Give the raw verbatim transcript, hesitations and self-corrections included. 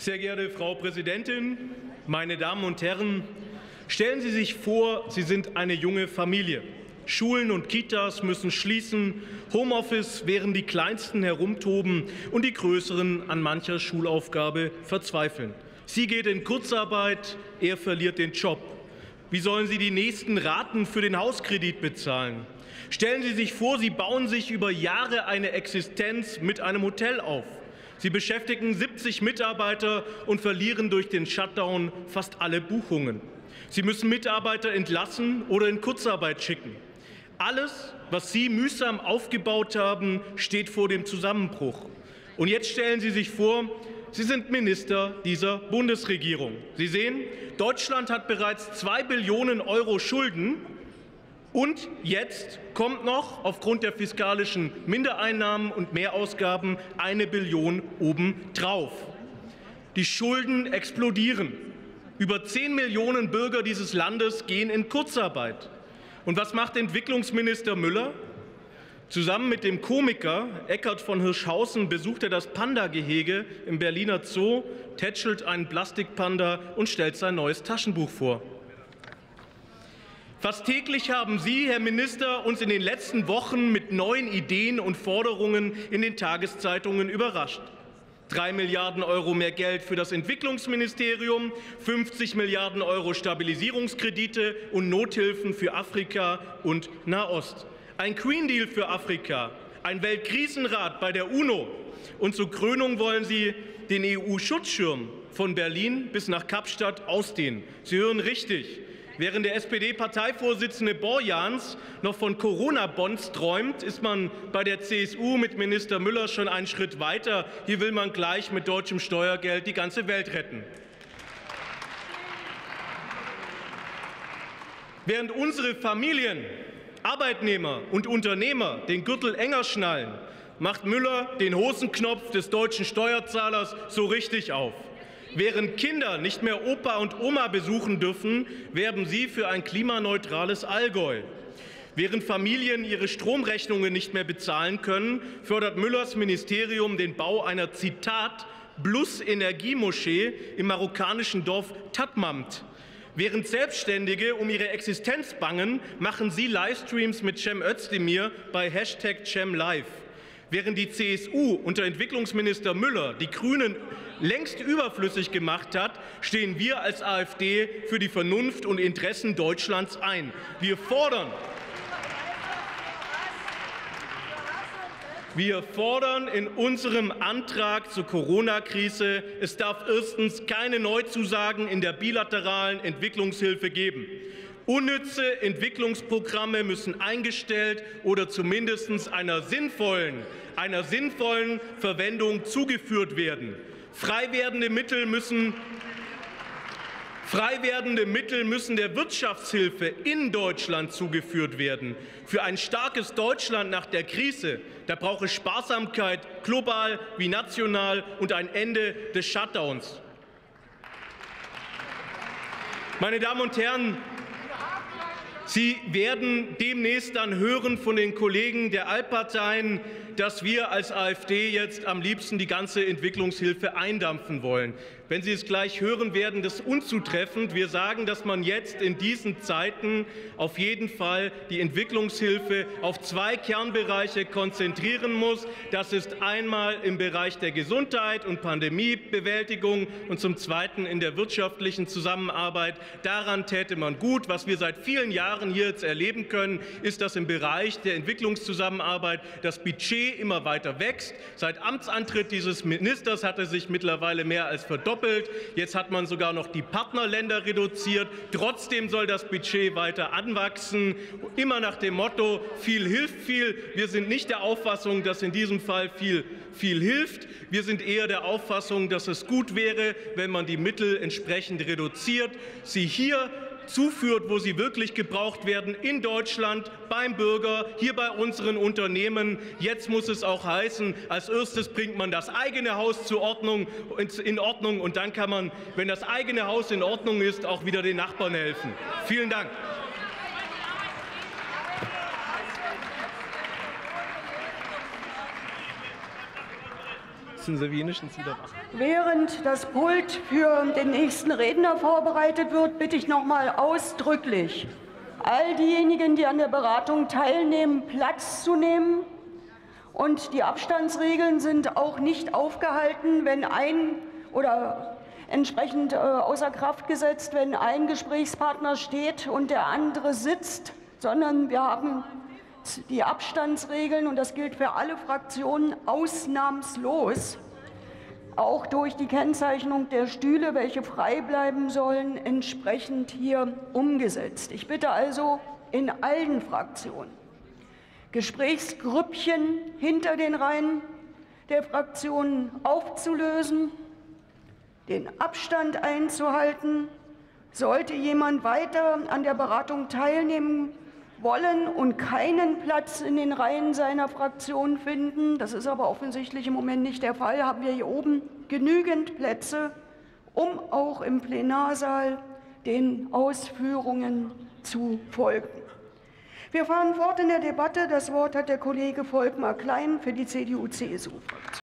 Sehr geehrte Frau Präsidentin, meine Damen und Herren! Stellen Sie sich vor, Sie sind eine junge Familie. Schulen und Kitas müssen schließen, Homeoffice, während die Kleinsten herumtoben und die Größeren an mancher Schulaufgabe verzweifeln. Sie geht in Kurzarbeit, er verliert den Job. Wie sollen Sie die nächsten Raten für den Hauskredit bezahlen? Stellen Sie sich vor, Sie bauen sich über Jahre eine Existenz mit einem Hotel auf. Sie beschäftigen siebzig Mitarbeiter und verlieren durch den Shutdown fast alle Buchungen. Sie müssen Mitarbeiter entlassen oder in Kurzarbeit schicken. Alles, was Sie mühsam aufgebaut haben, steht vor dem Zusammenbruch. Und jetzt stellen Sie sich vor, Sie sind Minister dieser Bundesregierung. Sie sehen, Deutschland hat bereits zwei Billionen Euro Schulden. Und jetzt kommt noch aufgrund der fiskalischen Mindereinnahmen und Mehrausgaben eine Billion obendrauf. Die Schulden explodieren. Über zehn Millionen Bürger dieses Landes gehen in Kurzarbeit. Und was macht Entwicklungsminister Müller? Zusammen mit dem Komiker Eckhard von Hirschhausen besucht er das Panda-Gehege im Berliner Zoo, tätschelt einen Plastikpanda und stellt sein neues Taschenbuch vor. Fast täglich haben Sie, Herr Minister, uns in den letzten Wochen mit neuen Ideen und Forderungen in den Tageszeitungen überrascht. Drei Milliarden Euro mehr Geld für das Entwicklungsministerium, fünfzig Milliarden Euro Stabilisierungskredite und Nothilfen für Afrika und Nahost. Ein Green Deal für Afrika, ein Weltkrisenrat bei der UNO. Und zur Krönung wollen Sie den E U-Schutzschirm von Berlin bis nach Kapstadt ausdehnen. Sie hören richtig. Während der S P D-Parteivorsitzende Borjans noch von Corona-Bonds träumt, ist man bei der C S U mit Minister Müller schon einen Schritt weiter. Hier will man gleich mit deutschem Steuergeld die ganze Welt retten. Während unsere Familien, Arbeitnehmer und Unternehmer den Gürtel enger schnallen, macht Müller den Hosenknopf des deutschen Steuerzahlers so richtig auf. Während Kinder nicht mehr Opa und Oma besuchen dürfen, werben Sie für ein klimaneutrales Allgäu. Während Familien ihre Stromrechnungen nicht mehr bezahlen können, fördert Müllers Ministerium den Bau einer, Zitat, Plus-Energie-Moschee im marokkanischen Dorf Tatmamt. Während Selbstständige um ihre Existenz bangen, machen Sie Livestreams mit Cem Özdemir bei Hashtag CemLive. Während die C S U unter Entwicklungsminister Müller die Grünen längst überflüssig gemacht hat, stehen wir als AfD für die Vernunft und Interessen Deutschlands ein. Wir fordern, wir fordern in unserem Antrag zur Corona-Krise, es darf erstens keine Neuzusagen in der bilateralen Entwicklungshilfe geben. Unnütze Entwicklungsprogramme müssen eingestellt oder zumindest einer sinnvollen, einer sinnvollen Verwendung zugeführt werden. Frei werdende Mittel müssen Frei werdende Mittel müssen der Wirtschaftshilfe in Deutschland zugeführt werden. Für ein starkes Deutschland nach der Krise, da braucht es Sparsamkeit, global wie national, und ein Ende des Shutdowns. Meine Damen und Herren, Sie werden demnächst dann hören von den Kollegen der Altparteien, dass wir als AfD jetzt am liebsten die ganze Entwicklungshilfe eindampfen wollen. Wenn Sie es gleich hören werden, das ist unzutreffend. Wir sagen, dass man jetzt in diesen Zeiten auf jeden Fall die Entwicklungshilfe auf zwei Kernbereiche konzentrieren muss. Das ist einmal im Bereich der Gesundheit und Pandemiebewältigung und zum Zweiten in der wirtschaftlichen Zusammenarbeit. Daran täte man gut. Was wir seit vielen Jahren hier jetzt erleben können, ist, dass im Bereich der Entwicklungszusammenarbeit das Budget immer weiter wächst. Seit Amtsantritt dieses Ministers hat es sich mittlerweile mehr als verdoppelt. Jetzt hat man sogar noch die Partnerländer reduziert. Trotzdem soll das Budget weiter anwachsen, immer nach dem Motto, viel hilft viel. Wir sind nicht der Auffassung, dass in diesem Fall viel, viel hilft. Wir sind eher der Auffassung, dass es gut wäre, wenn man die Mittel entsprechend reduziert, sie hier zuführt, wo sie wirklich gebraucht werden, in Deutschland, beim Bürger, hier bei unseren Unternehmen. Jetzt muss es auch heißen, als erstes bringt man das eigene Haus zur Ordnung, in Ordnung, und dann kann man, wenn das eigene Haus in Ordnung ist, auch wieder den Nachbarn helfen. Vielen Dank. Sitzen Sie wenigstens wieder wach. Während das Pult für den nächsten Redner vorbereitet wird, bitte ich noch mal ausdrücklich all diejenigen, die an der Beratung teilnehmen, Platz zu nehmen. Und die Abstandsregeln sind auch nicht aufgehalten, wenn ein oder entsprechend äh, außer Kraft gesetzt, wenn ein Gesprächspartner steht und der andere sitzt, sondern wir haben die Abstandsregeln, und das gilt für alle Fraktionen ausnahmslos, auch durch die Kennzeichnung der Stühle, welche frei bleiben sollen, entsprechend hier umgesetzt. Ich bitte also in allen Fraktionen, Gesprächsgrüppchen hinter den Reihen der Fraktionen aufzulösen, den Abstand einzuhalten. Sollte jemand weiter an der Beratung teilnehmen wollen und keinen Platz in den Reihen seiner Fraktion finden, das ist aber offensichtlich im Moment nicht der Fall, haben wir hier oben genügend Plätze, um auch im Plenarsaal den Ausführungen zu folgen. Wir fahren fort in der Debatte. Das Wort hat der Kollege Volkmar Klein für die C D U C S U-Fraktion.